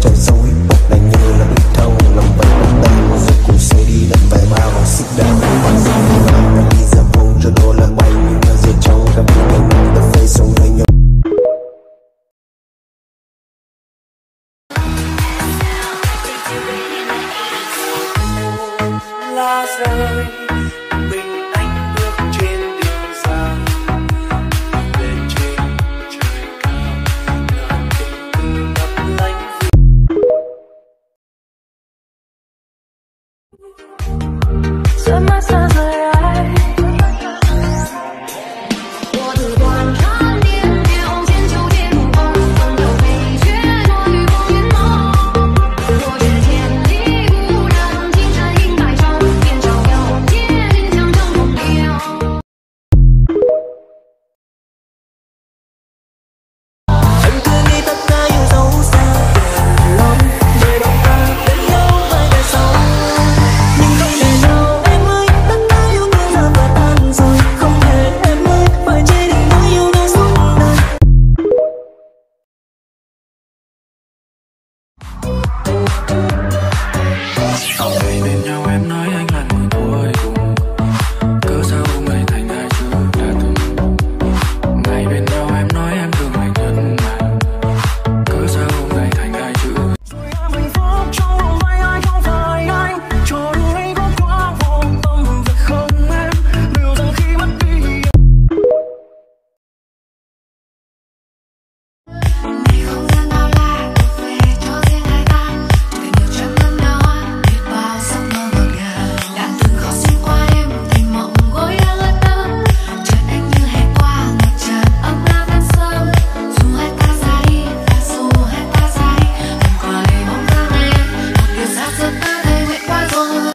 chạy sâu hip hop này như là big thông lòng vậy bắt tay một giây cùng xe đi đậm bài bao và sit down bằng dòng đi làm và đi ra vùng cho đô la bay như là diệt trong các bạn bên nằm tập face sống với nhau. Lá rơi mình anh bước trên đường dài về trên trời cao ngàn tình tư lấp lánh rất mát xa rời ai. 我的短长年秒间秋天不风风流飞雪落雨风云梦，我却千里孤单金山银白城，年少了解云想成风流。 anh cứ nghĩ tất cả yêu dấu xa lắm để đọc ta đến nhau vài ngày sau nhưng không thể nào em ơi tất cả yêu thương đã vỡ tan rồi không thể em ơi phải chia định mối yêu đau suốt đời. Ngày bên nhau em nói anh là người cuối cùng, cớ sao hôm nay thành hai chữ đã từng. Ngày bên nhau em nói em thương anh nhất mà, cớ sao hôm nay thành hai chữ. Rồi em hạnh phúc trong vòng tay ai không phải anh, cho dù anh có quá vô tâm việc không em, liệu rằng khi mất đi. Ngày không gian bao la thuộc về cho riêng hai ta, tình yêu trăm năm đó biết bao giấc mơ ngọt ngào đã từng khó xuyên qua em thành mộng gối đang ướt đẫm, chợt anh như hẹn qua một trận ấm áp ban sớm. Dù hai ta ra đi và dù hai ta ra đi hôm qua ngày bóng dáng này một điều xa xưa ta thể nguyện qua rồi.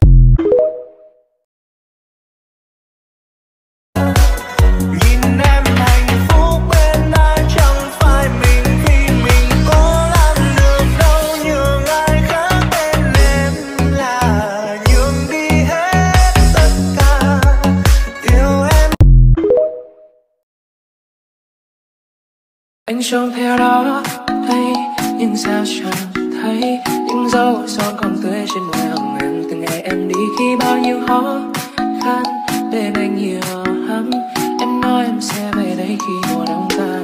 Nhìn em hạnh phúc bên ai chẳng phải mình vì mình có làm được đâu nhường ai khác bên em là nhường đi hết tất cả yêu em. Anh trông theo đó thấy nhưng sao chẳng thấy những dấu son còn tươi trên môi hồng em từ ngày em đi khi bao nhiêu khó khăn bên anh nhiều lắm em nói em sẽ về đây khi mùa đông ta